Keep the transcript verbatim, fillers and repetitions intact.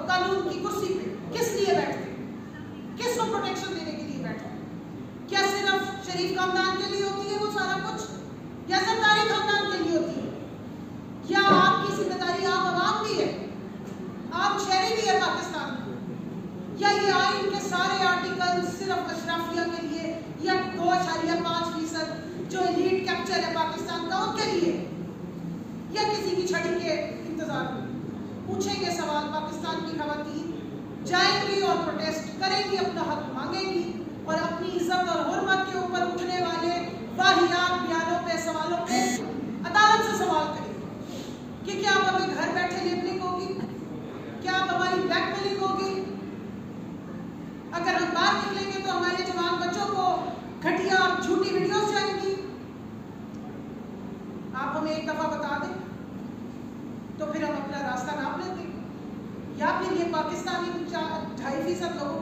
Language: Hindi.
कानून की कुर्सी पे किस लिए बैठते हैं? किसको प्रोटेक्शन देने के लिए बैठते हैं? क्या सिर्फ शरीफ खानदान के लिए होती है वो सारा कुछ, या सरकारी खानदान के लिए होती है? या आपकी जिम्मेदारी आप आवाम भी है, आप शहरी भी है पाकिस्तान में? या ये आइन के सारे आर्टिकल सिर्फ अशराफिया के लिए, या दो अशारिया पाँच फीसद जो एलीट कैप्चर है पाकिस्तान का उनके लिए, या किसी की छड़ी के इंतजार में? पूछेंगे सवाल पाकिस्तान की खवातीन, जाएंगी और प्रोटेस्ट करेंगी, अपना हक मांगेंगी और अपनी इज्जत और हुर्मत के ऊपर उठने वाले वाहियात बयानों पे, सवालों पे अदालत से सवाल करेंगी कि क्या अब हमें घर बैठे लेबलिंग होगी, क्या अब हमारी ब्लैकमेलिंग होगी? अगर हम बाहर निकलेंगे तो हमारे जवान बच्चों को घटिया और झूठी वीडियोस जाएंगी। आप हमें एक दफा बता दें तो फिर हम अपना रास्ता नाप लेते हैं। या फिर ये पाकिस्तानी ढाई फीसद लोगों